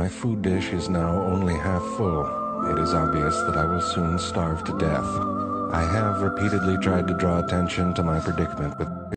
food dish is now only half full. It is obvious that I will soon starve to death. I have repeatedly tried to draw attention to my predicament with